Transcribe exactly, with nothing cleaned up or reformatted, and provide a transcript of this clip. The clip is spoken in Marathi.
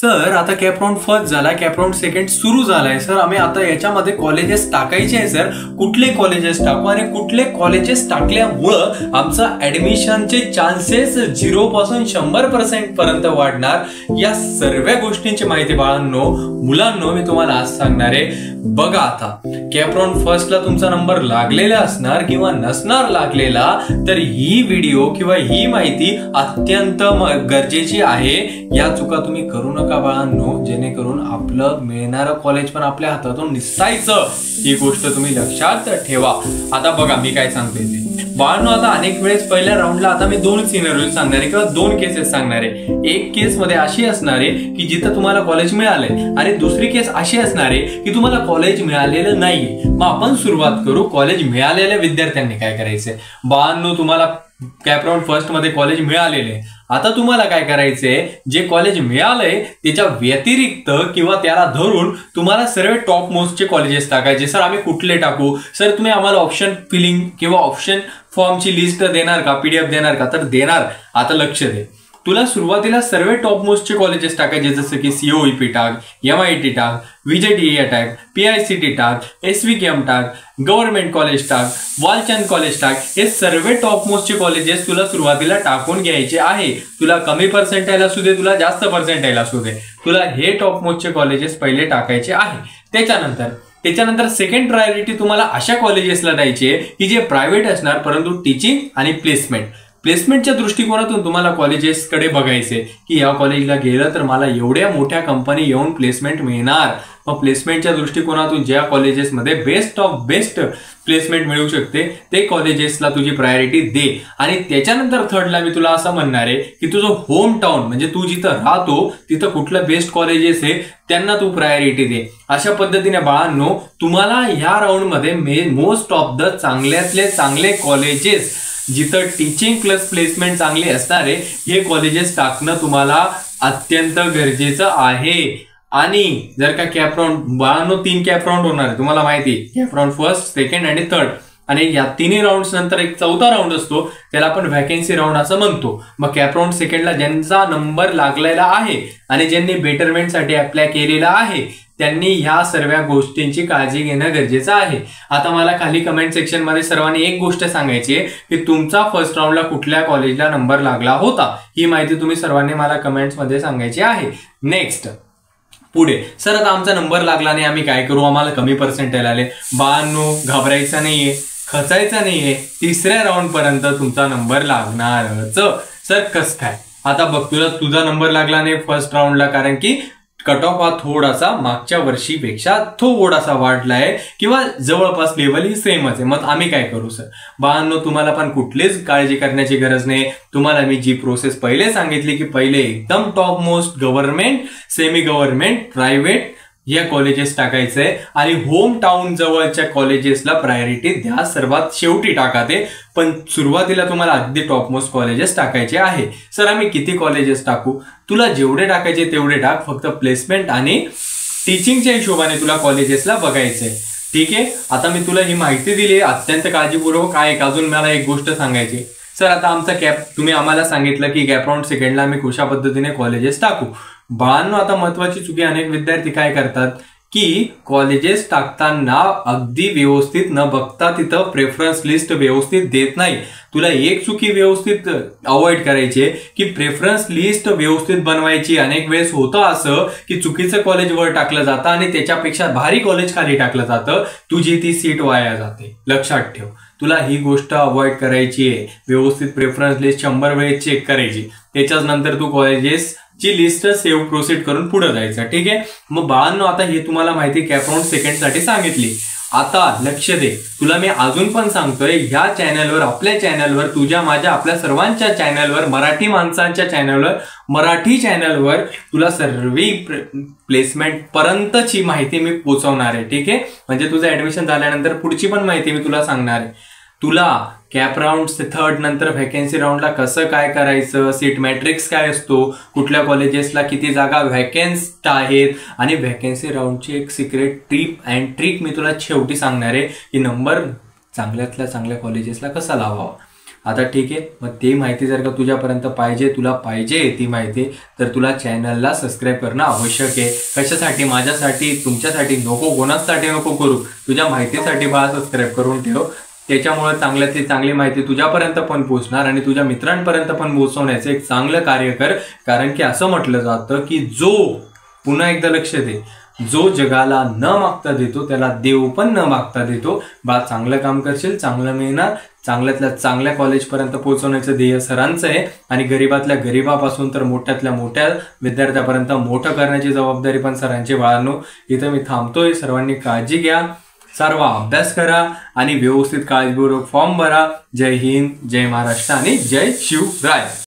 सर आता कॅप राऊंड फर्स्ट झाला, कॅप राऊंड सेकंड सुरू झालाय सर, आम्ही आता याच्यामध्ये कॉलेजेस टाकायचे आहे सर, कुठले कॉलेजेस टाकू आणि कुठले कॉलेजेस टाकल्यामुळं आमचं ऍडमिशनचे चान्सेस झिरो पासून शंभर पर्सेंट पर्यंत वाढणार, या सर्व गोष्टींची माहिती बाळांनो मुलांनो मी तुम्हाला आज सांगणार आहे. बघा आता कॅप राऊंड फर्स्टला तुमचा नंबर लागलेला असणार किंवा नसणार लागलेला, तर ही व्हिडिओ किंवा ही माहिती अत्यंत गरजेची आहे. या चुका तुम्ही करू नका बाळांनो, जेणेकरून आपलं मिळणारं कॉलेज पण आपल्या हातातून निसायचं, ही गोष्ट तुम्ही लक्षात ठेवा. आता बघा मी काय सांगते ते बाळांनो, आता अनेक वेळेस पहिल्या राऊंडला आता मी दोन सिनेरियो सांगणार आहे किंवा दोन केसेस सांगणार आहे. एक केस मध्ये अशी असणार आहे की जिथं तुम्हाला कॉलेज मिळालंय आणि दुसरी केस अशी असणार आहे की तुम्हाला कॉलेज मिळालेलं नाहीये. मग आपण सुरुवात करू कॉलेज मिळालेल्या विद्यार्थ्यांनी काय करायचंय. बाळांनो तुम्हाला कॅप राऊंड फर्स्ट मध्ये कॉलेज मिळालेले, आता तुम्हाला काय करायचंय, जे कॉलेज मिळालंय त्याच्या व्यतिरिक्त किंवा त्याला धरून तुम्हाला सर्व टॉप मोस्टचे कॉलेजेस टाकायचे. सर आम्ही कुठले टाकू, सर तुम्ही आम्हाला ऑप्शन फिलिंग किंवा ऑप्शन फॉर्मची लिस्ट देणार का, पीडीएफ देणार का, तर देणार. आता लक्ष दे, तुला सुरुवातीला सर्व टॉप मोस्टचे कॉलेजेस टाकायचे, जसं की सीओईपी टाक, एमआयटी टाक, विजेटीए टाक, पीआयसीटी टाक, एसव्हीकेएम टाक, गव्हर्नमेंट कॉलेज टाक, वालचंद कॉलेज टाक. हे सर्व टॉप मोस्टचे कॉलेजेस तुला सुरुवातीला टाकून घ्यायचे आहे. तुला कमी पर्सेंटाईल असू दे, तुला जास्त पर्सेंटाईल असू दे, तुला हे टॉप मोस्टचे कॉलेजेस पहिले टाकायचे आहे. त्याच्यानंतर त्याच्यानंतर सेकंड प्रायोरिटी तुम्हाला अशा कॉलेजेसला द्यायची आहे की जे प्रायव्हेट असणार, परंतु टीचिंग आणि प्लेसमेंट प्लेसमेंटच्या दृष्टिकोनातून तुम्हाला कॉलेजेसकडे बघायचे की या कॉलेजला गेलं तर मला एवढ्या मोठ्या कंपनी येऊन प्लेसमेंट मिळणार. मग प्लेसमेंटच्या दृष्टिकोनातून ज्या कॉलेजेसमध्ये बेस्ट ऑफ बेस्ट प्लेसमेंट मिळू शकते ते कॉलेजेसला तुझी प्रायोरिटी दे. आणि त्याच्यानंतर थर्डला मी तुला असं म्हणणार आहे की तुझं होम टाउन म्हणजे तू जिथं राहतो तिथं कुठलं बेस्ट कॉलेजेस आहे त्यांना तू प्रायोरिटी दे. अशा पद्धतीने बाळांनो तुम्हाला ह्या राऊंडमध्ये मोस्ट ऑफ द चांगल्यातले चांगले कॉलेजेस जिथं टीचिंग प्लस प्लेसमेंट चांगले असणारे हे कॉलेजेस टाकणं तुम्हाला अत्यंत गरजेचं आहे. आणि जर का कॅप राऊंड बाळांनो तीन कॅप राऊंड होणार आहे, तुम्हाला माहिती कॅप राऊंड फर्स्ट सेकंड आणि थर्ड, आणि या तिन्ही राऊंड नंतर एक चौथा राऊंड असतो त्याला आपण व्हॅकन्सी राऊंड असं म्हणतो. मग कॅप राऊंड सेकंडला ज्यांचा नंबर लागलेला आहे आणि ज्यांनी बेटरमेंटसाठी अप्लाय केलेला आहे त्यांनी ह्या सर्व गोष्टींची काळजी घेणं गरजेचं आहे. आता मला खाली कमेंट सेक्शन मध्ये सर्वांनी एक गोष्ट सांगायची आहे की तुमचा फर्स्ट राऊंडला कुठल्या कॉलेजला नंबर लागला होता, ही माहिती तुम्ही सर्वांनी मला कमेंट्स मध्ये सांगायची आहे. नेक्स्ट पुढे, सर आता आमचा नंबर लागला नाही आम्ही काय करू, आम्हाला कमी पर्सेंटाईल आले. बाळांनो घाबरायचं नाहीये, खचायचं नाहीये, तिसऱ्या राऊंड पर्यंत तुमचा नंबर लागणारच. सर कस काय, आता बघ तुला तुझा नंबर लागला नाही फर्स्ट राऊंडला कारण की कट ऑफ हा थोडासा मागच्या वर्षीपेक्षा थोडासा वाढलाय किंवा जवळपास लेवल ही सेमच आहे. मग आम्ही काय करू सर. बाळांनो तुम्हाला पण कुठलीच काळजी करण्याची गरज नाही. तुम्हाला मी जी प्रोसेस पहिले सांगितली की पहिले एकदम top most government, semi government, private या कॉलेजेस टाकायचंय आणि होम टाउन जवळच्या कॉलेजेसला प्रायोरिटी द्या, सर्वात शेवटी टाका ते, पण सुरुवातीला तुम्हाला अगदी टॉप मोस्ट कॉलेजेस टाकायचे आहे. सर आम्ही किती कॉलेजेस टाकू, तुला जेवढे टाकायचे तेवढे टाक, फक्त प्लेसमेंट आणि टीचिंगच्या हिशोबाने तुला कॉलेजेसला बघायचंय. ठीक आहे, आता मी तुला ही माहिती दिली अत्यंत काळजीपूर्वक. आहे अजून मला एक गोष्ट सांगायची. सर आता आमचा कॅप तुम्ही आम्हाला सांगितलं की कॅप राऊंड सेकंडला आम्ही कशा पद्धतीने कॉलेजेस टाकू. बाळांनो आता महत्वाची चुकी अनेक विद्यार्थी काय करतात की कॉलेजेस टाकताना अगदी व्यवस्थित न बघता तिथं प्रेफरन्स लिस्ट व्यवस्थित देत नाही. तुला एक चुकी व्यवस्थित अवॉइड करायची आहे की प्रेफरन्स लिस्ट व्यवस्थित बनवायची. अनेक वेळेस होतं असं की चुकीचं कॉलेज वर टाकलं जातं आणि त्याच्यापेक्षा भारी कॉलेज खाली टाकलं जातं, तुझी ती सीट वाया जाते. लक्षात ठेव, तुला ही गोष्ट अवॉइड करायची आहे. व्यवस्थित प्रेफरन्स लिस्ट शंभर वेळेस चेक करायची, त्याच्याच नंतर तू कॉलेजेस ची लिस्ट सेव्ह प्रोसीड करून पुढे जायचं. ठीक आहे, मग बाळांनो आता हे तुम्हाला माहिती कॅप राऊंड सेकंड साठी सांगितली. आता लक्ष दे, तुला मी अजून पण सांगतोय ह्या चॅनलवर, आपल्या चॅनलवर, तुझ्या माझ्या आपल्या सर्वांच्या चॅनलवर, मराठी माणसांच्या चॅनलवर, मराठी चॅनलवर तुला सर्व प्लेसमेंट पर्यंतची माहिती मी पोहोचवणार आहे. ठीक आहे, म्हणजे तुझं ऍडमिशन झाल्यानंतर पुढची पण माहिती मी तुला सांगणार आहे. तुला कॅप राऊंड थर्ड नंतर व्हॅकन्सी राऊंडला कसं काय करायचं, सीट मॅट्रिक्स काय असतो, कुठल्या कॉलेजेसला किती जागा व्हॅकन्स्ड आहेत आणि व्हॅकन्सी राऊंडची एक सिक्रेट टिप अँड ट्रिक मी तुला शेवटी सांगणार आहे की नंबर चांगल्यातल्या चांगल्या कॉलेजेसला कसा लावावा. आता ठीक आहे, मग ती माहिती जर का तुझ्यापर्यंत पाहिजे, तुला पाहिजे ती माहिती, तर तुला चॅनलला सबस्क्राईब करणं आवश्यक आहे. कशासाठी? माझ्यासाठी, तुमच्यासाठी नको, कोणासाठी नको करू, तुझ्या माहितीसाठी बा सबस्क्राईब करून ठेव. त्याच्यामुळे चांगल्यातली चांगली माहिती तुझ्यापर्यंत पण पोहोचणार आणि तुझ्या मित्रांपर्यंत पण पोहोचवण्याचं एक चांगलं कार्य कर. कारण की असं म्हटलं जातं की जो, पुन्हा एकदा लक्ष दे, जो जगाला न मागता देतो त्याला देव पण न मागता देतो. बा चांगलं काम करशील, चांगलं मिळणार, चांगल्यातल्या चांगल्या कॉलेजपर्यंत पोहोचवण्याचं ध्येय सरांचं आहे आणि गरीबातल्या गरीबापासून तर मोठ्यातल्या मोठ्या विद्यार्थ्यापर्यंत मोठं करण्याची जबाबदारी पण सरांची. बाळांनो, इथं मी थांबतोय. सर्वांनी काळजी घ्या, सर्व अभ्यास करा आणि व्यवस्थित काळजीपूर्वक फॉर्म भरा. जय हिंद, जय महाराष्ट्र आणि जय शिवराय.